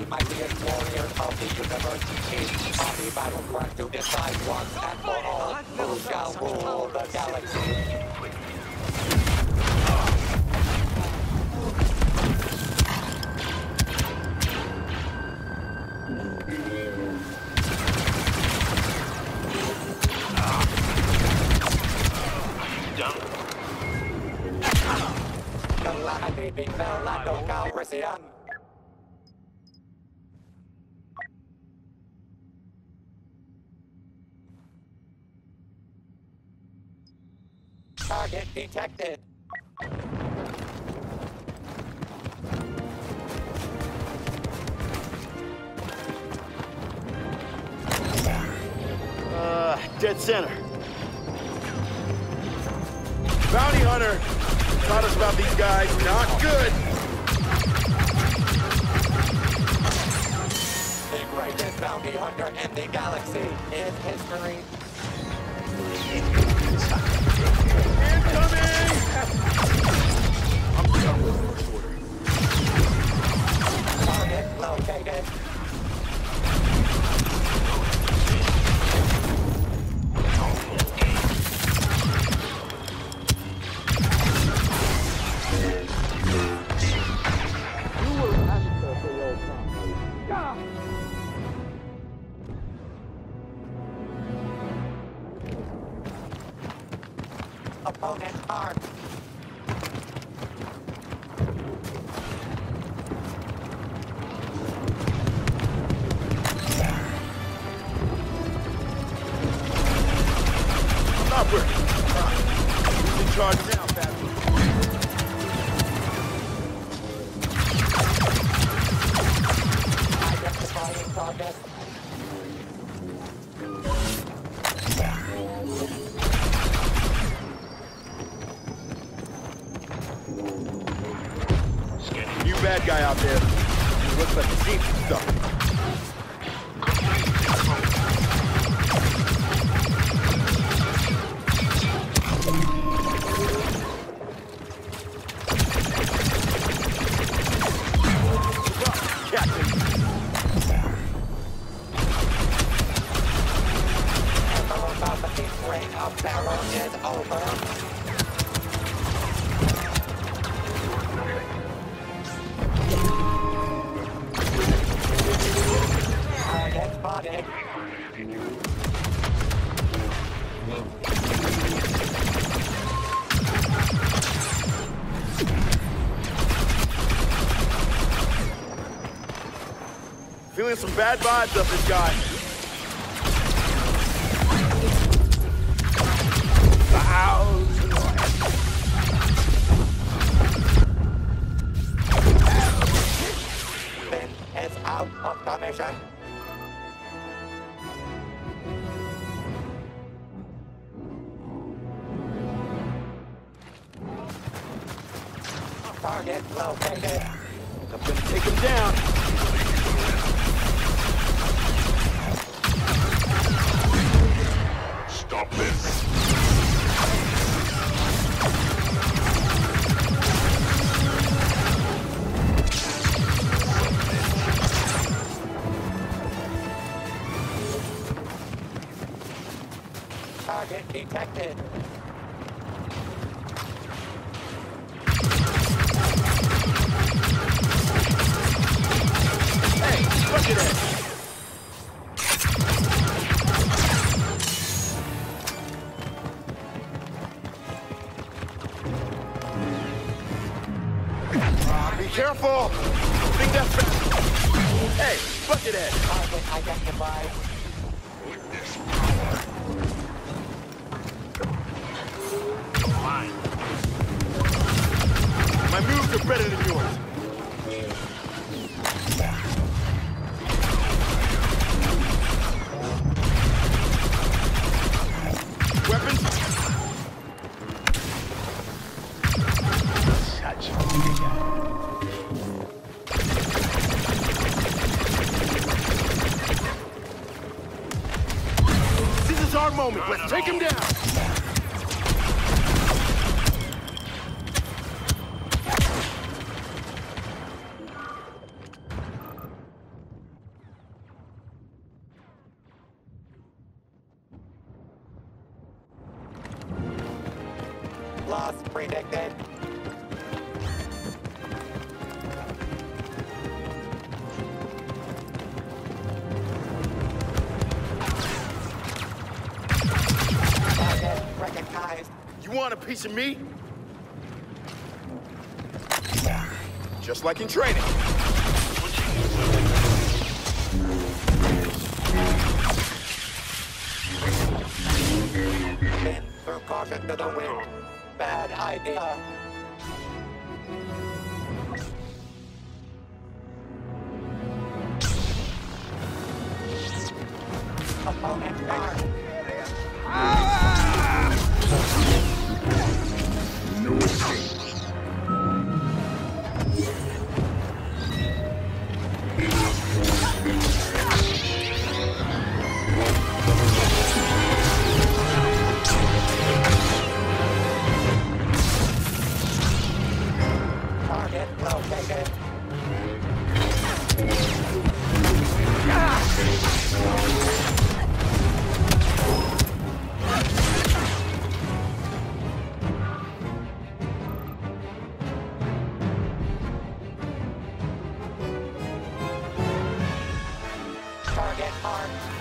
mightiest warriors of the universe. Each on the battlefront to decide once and for all who shall rule the galaxy. Belando Calrissian. Target detected. Dead center. Bounty hunter taught us about these guys. Not good. The greatest bounty hunter in the galaxy in history. Incoming! I'm done with first order. Target located. Opponent marked. Stop working. Who's in charge now, Patrick? Identifying target. New bad guy out there. He looks like he's seen some stuff. Reign of terror is over. Target spotted. Feeling some bad vibes up this guy. Finn is out of commission. Target located. I'm gonna take him down. Stop this. Target detected. Hey, look at it. Be careful. I think that's bad. Hey, Buckethead. Target identified. My moves are better than yours. Weapons? Such a good guy. This is our moment. Let's take him down. Chaos predicted. Target recognized. You want a piece of me? Just like in training. In through caution to the wind. Bad idea. Opponent marked. No escape. Target located. Target marked.